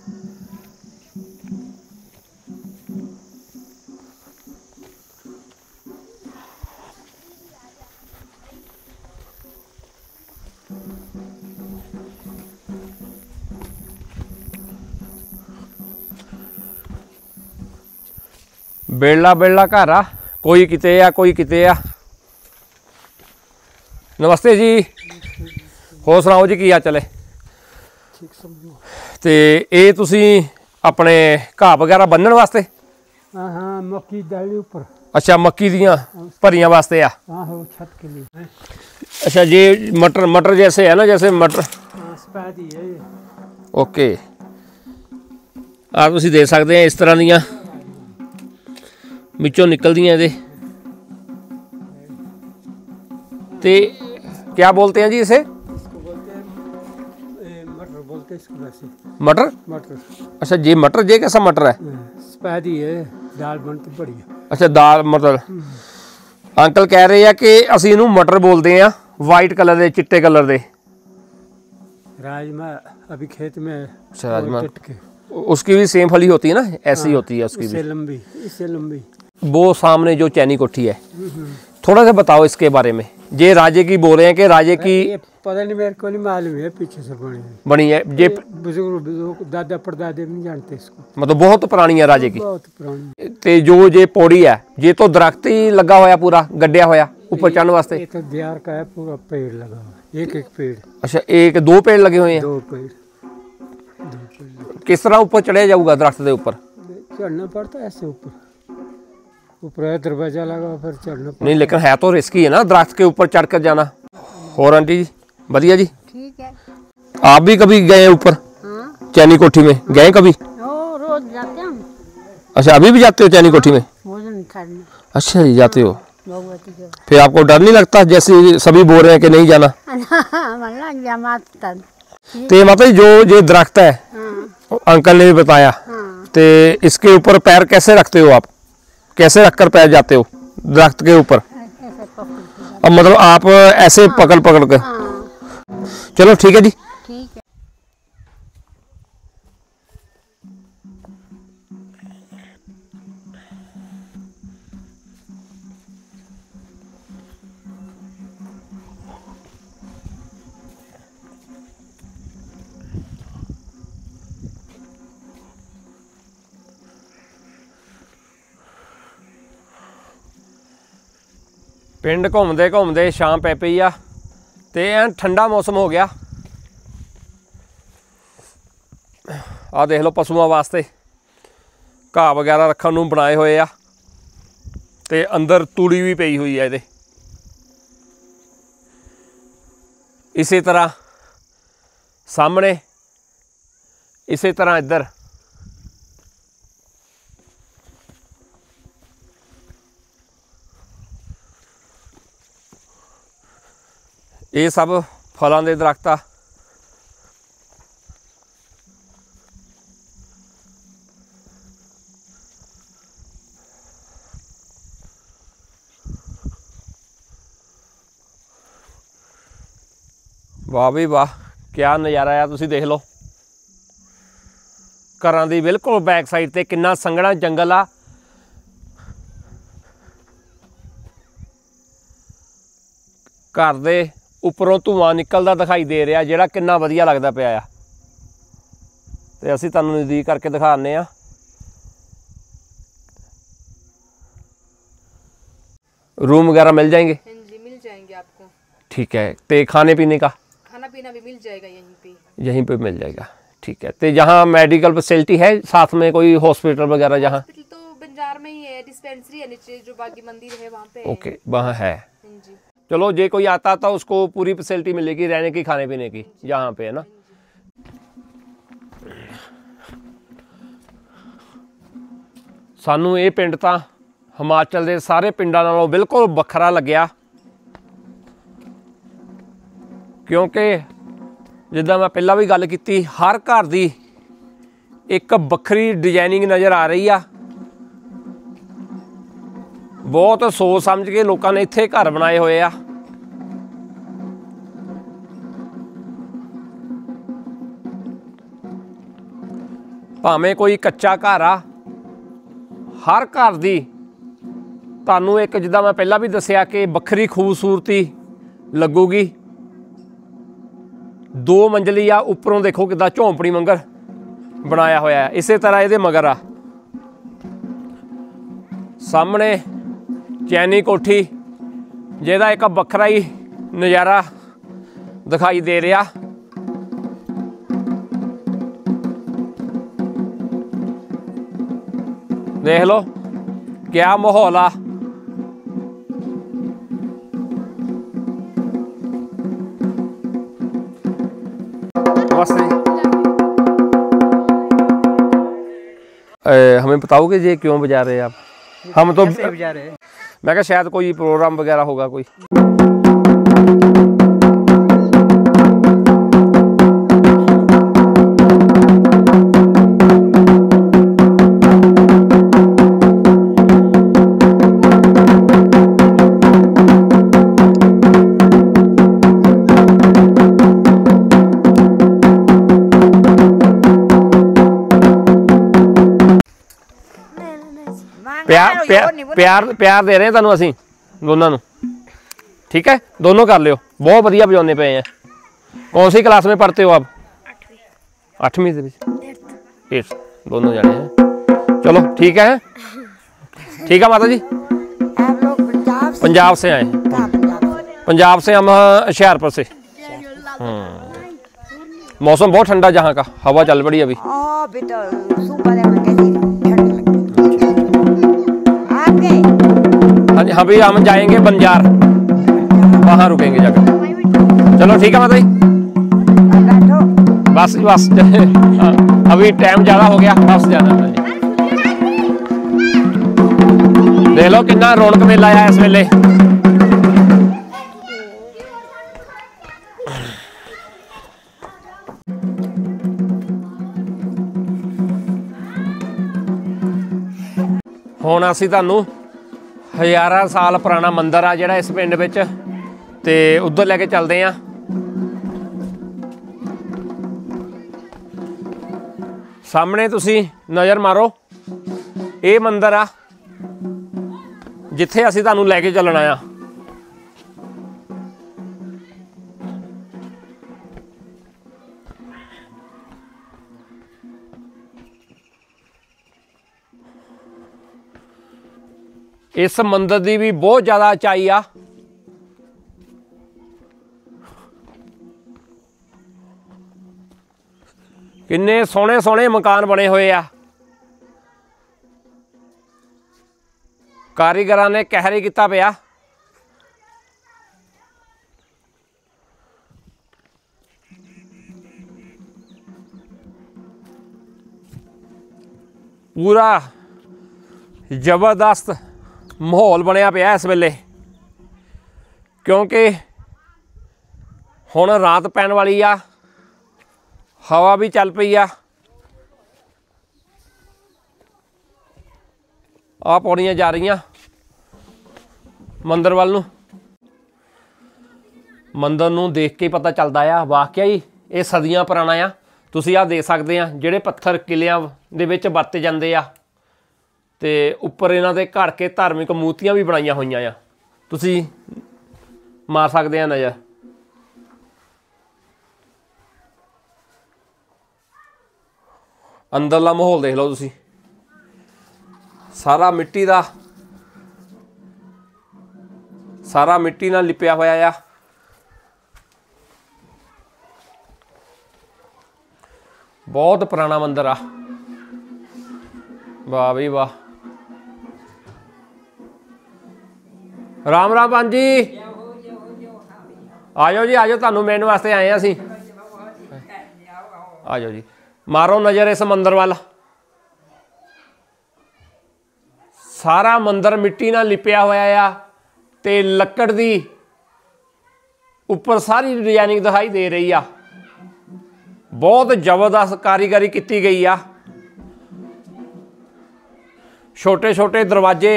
बेड़ा बेड़ा घर आ, कोई किते आ कोई किते आ। नमस्ते जी, होर सुनाओ जी की हाल चले? ते ये तुसी अपने घाह वगैरह बन्नण वास्ते? हाँ हाँ मक्की डाली ऊपर। अच्छा मक्की दियां भरियां वास्ते आ। हाँ हो छत के लिए। अच्छा ये मटर मटर जैसे है ना, जैसे मटर सफेद ही है ये। ओके, आप तुसी देख सकते हैं इस तरह दियां ਵਿੱਚੋਂ निकलदियां ਇਹਦੇ। ते क्या बोलते हैं जी इसे? इसको बोलते हैं मटर, बोलते हैं इसको वैसे। मटर? मटर। अच्छा ये मटर, ये कैसा मटर है? सफेद ही है, दाल बनती बढ़िया। अच्छा दाल मटर। अंकल कह रहे हैं कि ਅਸੀਂ ਇਹਨੂੰ मटर बोलते हैं, वाइट कलर ਦੇ चिट्टे कलर ਦੇ। राजमा अभी खेत में। अच्छा राजमा। उसकी भी सेम फली होती है ना, ऐसी होती है उसकी भी, लंबी, इससे लंबी। वो सामने जो चैनी कोठी है, थोड़ा सा बताओ इसके बारे में। ये राजे की बोल रहे हैं कि राजे की, ये पता नहीं, मेरे को नहीं मालूम है, पीछे से बनी है, बनी है ये, बुजुर्ग बुजुर्ग दादा परदादे भी नहीं जानते इसको, मतलब बहुत पुरानी है राजे की। बहुत पुरानी। ते जो ये पौड़ी है, ये तो दरख्त ही लगा होया, पूरा गड्ढिया होया ऊपर चढ़ने वास्ते। ये तो दियार का है, पूरा पेड़ लगा हुआ है, एक एक पेड़। अच्छा, एक दो पेड़ लगे हुए हैं? दो पेड़, दो पेड़। किस तरह ऊपर चढ़िया जाऊगा दरख्त के ऊपर? चढ़ना पड़ता है ऐसे ऊपर, ऊपर है दरवाजा लगा, फिर चढ़ना पड़ता। नहीं, लेकिन है तो रिस्की है ना दरख्त के ऊपर चढ़ कर जाना। और आंटी जी बढ़िया जी, ठीक है। आप भी कभी गए हैं ऊपर? हाँ, चैनी कोठी में गए कभी? ओ रोज जाते हैं हम अच्छा, अभी भी जाते हो चैनी कोठी में? भोजन करने अच्छा जी, जाते हो। भगवती के फिर आपको डर नहीं लगता, जैसे सभी बोल रहे हैं कि नहीं जाना? मतलब जमात तक। तो मतलब जो ये दरख्त है, हाँ, अंकल ने भी बताया, हाँ। तो इसके ऊपर पैर कैसे रखते हो आप? कैसे रखकर पैर जाते हो दरख्त के ऊपर? ऐसे पकड़। अब मतलब आप ऐसे पकड़ पकड़ के? हाँ, चलो ठीक है जी। ठीक है। ਪਿੰਡ ਘੁੰਮਦੇ ਘੁੰਮਦੇ ਸ਼ਾਮ ਪੈ ਪਈ ਆ ਤੇ ਐਨ ਠੰਡਾ ਮੌਸਮ ਹੋ ਗਿਆ। ਆ ਦੇਖ ਲਓ ਪਸ਼ੂਆਂ ਵਾਸਤੇ ਘਾਹ ਵਗੈਰਾ ਰੱਖਣ ਨੂੰ ਬਣਾਏ ਹੋਏ ਆ ਤੇ ਅੰਦਰ ਤੂੜੀ ਵੀ ਪਈ ਹੋਈ ਹੈ ਇਹਦੇ। ਇਸੇ ਤਰ੍ਹਾਂ ਸਾਹਮਣੇ, ਇਸੇ ਤਰ੍ਹਾਂ ਇੱਧਰ ਇਹ सब फलों के दरख्त आ। वाह भी वाह, क्या नज़ारा आ, तुसी देख लो। घरां दी बिल्कुल बैक साइड ते किन्ना संघना जंगल आ। घर दे ਉੱਪਰੋਂ ਧੂਆਂ ਨਿਕਲਦਾ ਦਿਖਾਈ ਦੇ ਰਿਹਾ, ਜਿਹੜਾ ਕਿੰਨਾ ਵਧੀਆ ਲੱਗਦਾ ਪਿਆ ਆ। ਤੇ ਅਸੀਂ ਤੁਹਾਨੂੰ ਨਜ਼ਦੀਕ ਕਰਕੇ ਦਿਖਾਉਂਦੇ ਆ। रूम वगैरह मिल जाएंगे? हाँ जी, मिल जाएंगे आपको। ठीक है। तो खाने पीने का? खाना पीना भी मिल जाएगा यहीं पे। यहीं पे मिल जाएगा, ठीक है। तो यहाँ मेडिकल फैसिलिटी है साथ में, कोई हॉस्पिटल वगैरह? जहाँ हॉस्पिटल तो बंजार में ही है, डिस्पेंसरी है नीचे जो बागी मंदिर है वहाँ पे। ओके, वहाँ है। हाँ जी। चलो, जे कोई आता तो उसको पूरी फैसिलिटी मिलेगी रहने की, खाने पीने की, यहाँ पे है ना। सानू ये पिंड तो हिमाचल के सारे पिंडों नालों बिल्कुल वखरा लग्या, क्योंकि जिद्दां मैं पहला भी गल की, हर घर की एक वक्री डिजाइनिंग नज़र आ रही आ। बहुत सोच समझ के लोगों ने इत्थे घर बनाए हुए आ। भावें कोई कच्चा घर आ, हर घर की तुहानूं एक, जिद्दां मैं पहला भी दसिया कि वक्री खूबसूरती लगूगी। दो मंजिली आ, उपरों देखो किद्दां झोंपड़ी मंगर बनाया होया है। इस तरह ये मगर आ सामने चैनी कोठी, जिहदा एक वखरा ही नज़ारा दिखाई दे रहा। देख लो क्या माहौल आ। हमें बताओगे ये क्यों बजा रहे हैं आप? हम तो बजा रहे हैं। मैं कहा शायद कोई प्रोग्राम वगैरह होगा कोई। ਪਿਆਰ ਪਿਆਰ ਪਿਆਰ ਪਿਆਰ ਦੇ ਰਹੇ ਹਾਂ ਤੁਹਾਨੂੰ ਅਸੀਂ ਦੋਨਾਂ ਨੂੰ ठीक है दोनों कर लियो बहुत बढ़िया बजाने पे हैं कौन सी क्लास में पढ़ते हो आप आठवीं से एट्थ दोनों जाने हैं चलो ठीक है ठीक है माता जी आप लोग पंजाब पंजाब से आए पंजाब से हम होशियारपुर से मौसम बहुत ठंडा जहाँ का हवा चल पड़ी अभी हाँ जी अभी हम जाएंगे बंजार वहाँ रुकेंगे जाकर चलो ठीक है माता जी बस बस अभी टाइम ज़्यादा हो गया बस जाना है देख लो कितना रौनक मेला आया इस वेले हुण असीं तुहानूं हज़ारां साल पुराना मंदिर आ जिहड़ा इस पिंड विच ते उधर लैके चलते हैं सामने तुसी नज़र मारो ये मंदिर आ जिथे असीं तुहानूं लैके चलना आ इस मंदिर की भी बहुत ज़्यादा उचाई आ किन्ने सोहने सोहने मकान बने हुए आ कारीगरां ने कहरी किता पिया पूरा जबरदस्त माहौल बनया पिया इस वेले क्योंकि हुण रात पैण वाली आ हवा भी चल पई आ आ पौड़ियां जा रही मंदिर वाल नूं मंदिर नूं देख के पता चलता है वाकई ही ये सदियां पुराना आ तुसीं आ देख सकते हैं जिहड़े पत्थर किलियां दे विच वरते जांदे आ ते उपर इन्हां दे घड़ के धार्मिक मूर्तियां भी बनाईयां होईयां आ तुसीं मार सकते हैं नज़र अंदरला माहौल देख लो तुसी सारा मिट्टी दा सारा मिट्टी नाल लिपिया होया आ बहुत पुराना मंदिर आ वाह भी वाह राम राम भान जी आ जाओ जी आ जाओ तुहानूं मिलण वास्ते आए असीं आ जाओ जी मारो नज़र इस मंदिर वाल सारा मंदिर मिट्टी नाल लिपिया होया आ ते लक्कड़ दी उपर सारी डिजाइनिंग दिखाई दे रही आ बहुत जबरदस्त कारीगरी की गई आ छोटे छोटे दरवाजे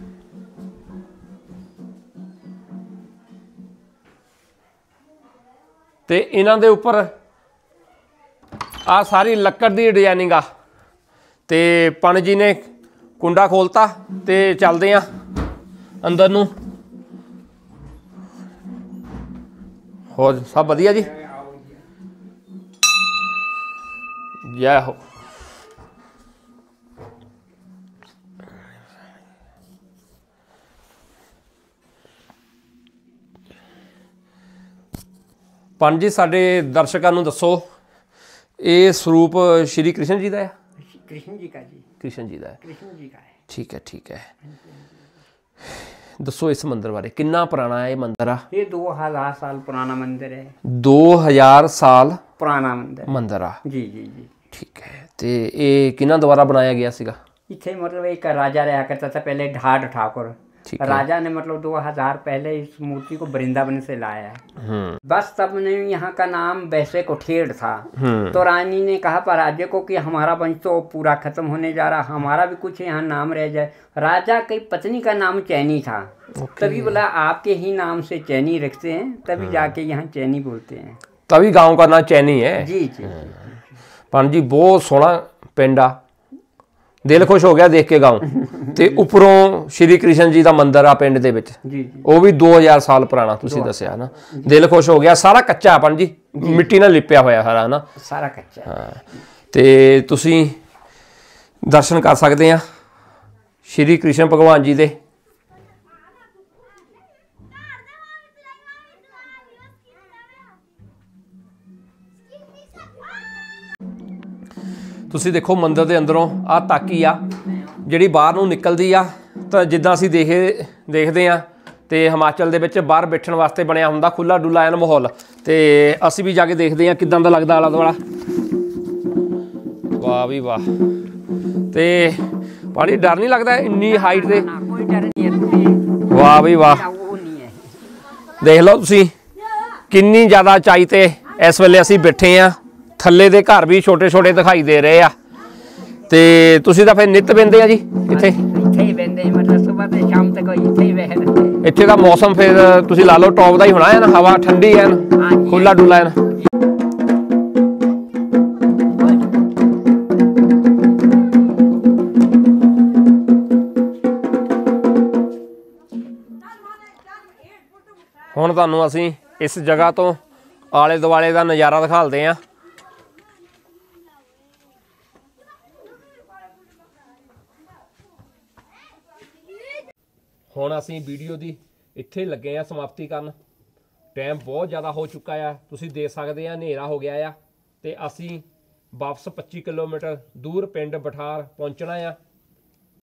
ते इन्हां दे उपर आ सारी लक्कड़ दी डिजाइनिंग आ ते पंडित जी ने कुंडा खोलता ते चलते हैं अंदर नूं होर सब वधिया जी जय हो पंडित जी साडे दर्शकों नूं दसो ये स्वरूप श्री कृष्ण जी का है कृष्ण जी का जी कृष्ण जी का है कृष्ण जी का है ठीक है ठीक है दसो इस मंदिर बारे कितना पुराना है ये मंदिर आ ये दो हजार साल पुराना मंदिर है दो हजार साल पुराना मंदिर मंदिर आ जी जी जी ठीक है ते ये किन्हां द्वारा बनाया गया सीगा इत्थे मतलब एक राजा रहा करता था पहले ढाड ठाकुर राजा ने मतलब दो हजार पहले इस मूर्ति को वृंदावन से लाया बस तब ने यहाँ का नाम वैसे कोठेड़ था तो रानी ने कहा पर राजे को कि हमारा वंश तो पूरा खत्म होने जा रहा हमारा भी कुछ यहाँ नाम रह जाए राजा की पत्नी का नाम चैनी था तभी बोला आपके ही नाम से चैनी रखते हैं तभी जाके यहाँ चैनी बोलते हैं तभी गाँव का नाम चैनी है जी जी पंडित जी बहुत सोहना पिंड आ ਦਿਲ ਖੁਸ਼ ਹੋ ਗਿਆ ਦੇਖ ਕੇ ਗਾਉਂ। ਤੇ ਉੱਪਰੋਂ ਸ਼੍ਰੀ ਕ੍ਰਿਸ਼ਨ ਜੀ ਦਾ ਮੰਦਿਰ ਆ ਪਿੰਡ ਦੇ ਵਿੱਚ, ਉਹ ਵੀ ਦੋ ਹਜ਼ਾਰ ਸਾਲ ਪੁਰਾਣਾ ਤੁਸੀਂ ਦੱਸਿਆ ਨਾ। ਦਿਲ ਖੁਸ਼ ਹੋ ਗਿਆ। ਸਾਰਾ ਕੱਚਾ ਆਪਣ ਜੀ, ਮਿੱਟੀ ਨਾਲ ਲਿਪਿਆ ਹੋਇਆ ਸਾਰਾ ਨਾ, ਸਾਰਾ ਕੱਚਾ। ਹਾਂ, ਤੇ ਤੁਸੀਂ ਦਰਸ਼ਨ ਕਰ ਸਕਦੇ ਆ ਸ਼੍ਰੀ ਕ੍ਰਿਸ਼ਨ ਭਗਵਾਨ ਜੀ ਦੇ। ਤੁਸੀਂ ਦੇਖੋ ਮੰਦਿਰ ਦੇ ਅੰਦਰੋਂ ਆ ਤਾਕੀ ਆ ਜਿਹੜੀ ਬਾਹਰ ਨੂੰ ਨਿਕਲਦੀ ਆ, ਤਾਂ ਜਿੱਦਾਂ ਅਸੀਂ ਦੇਖੇ ਦੇਖਦੇ ਆ ਤੇ ਹਿਮਾਚਲ ਦੇ ਵਿੱਚ ਬਾਹਰ ਬੈਠਣ ਵਾਸਤੇ ਬਣਿਆ ਹੁੰਦਾ ਖੁੱਲਾ ਡੁੱਲਾ ਐਨ ਮਾਹੌਲ। ਤੇ ਅਸੀਂ ਵੀ ਜਾ ਕੇ ਦੇਖਦੇ ਆ ਕਿਦਾਂ ਦਾ ਲੱਗਦਾ ਆਲਾ ਦੁਆਲਾ। ਵਾਹ ਵੀ ਵਾਹ। ਤੇ ਪਾਣੀ ਡਰ ਨਹੀਂ ਲੱਗਦਾ ਇੰਨੀ ਹਾਈਟ ਤੇ? ਕੋਈ ਡਰ ਨਹੀਂ ਹੈ। ਵਾਹ ਵੀ ਵਾਹ। ਦੇਖ ਲਓ ਤੁਸੀਂ ਕਿੰਨੀ ਜ਼ਿਆਦਾ ਉਚਾਈ ਤੇ ਇਸ ਵੇਲੇ ਅਸੀਂ ਬੈਠੇ ਆ। ਥੱਲੇ ਦੇ ਘਰ ਵੀ ਛੋਟੇ ਛੋਟੇ ਦਿਖਾਈ ਦੇ ਰਹੇ ਆ। ਤੇ ਤੁਸੀਂ ਤਾਂ ਫਿਰ ਨਿੱਤ ਬਹਿੰਦੇ ਆ ਜੀ ਇੱਥੇ? ਇੱਥੇ ਹੀ ਬਹਿੰਦੇ ਮਤਲਬ ਸਵੇਰ ਤੇ ਸ਼ਾਮ ਤੱਕ ਇੱਥੇ ਹੀ ਬਹਿਦੇ। ਇੱਥੇ ਦਾ ਮੌਸਮ ਫਿਰ ਤੁਸੀਂ ਲਾ ਲਓ ਟੌਪ ਦਾ ਹੀ ਹੋਣਾ ਹੈ ਨਾ, ਹਵਾ ਠੰਡੀ ਹੈ ਨਾ, ਖੁੱਲਾ ਡੁੱਲਾ ਹੈ ਨਾ। ਹੁਣ ਤੁਹਾਨੂੰ ਅਸੀਂ ਇਸ ਜਗ੍ਹਾ ਤੋਂ ਆਲੇ ਦੁਆਲੇ ਦਾ ਨਜ਼ਾਰਾ ਦਿਖਾਲਦੇ ਹਾਂ। ਹੁਣ ਅਸੀਂ ਵੀਡੀਓ ਦੀ ਇੱਥੇ ਲੱਗੇ ਆ ਸਮਾਪਤੀ ਕਰਨ। ਟਾਈਮ ਬਹੁਤ ਜ਼ਿਆਦਾ ਹੋ ਚੁੱਕਾ ਆ, ਤੁਸੀਂ ਦੇਖ ਸਕਦੇ ਆ ਹਨੇਰਾ ਹੋ ਗਿਆ ਆ। ਤੇ ਅਸੀਂ ਵਾਪਸ ਪੱਚੀ ਕਿਲੋਮੀਟਰ ਦੂਰ ਪਿੰਡ ਬਠਾਰ ਪਹੁੰਚਣਾ ਆ।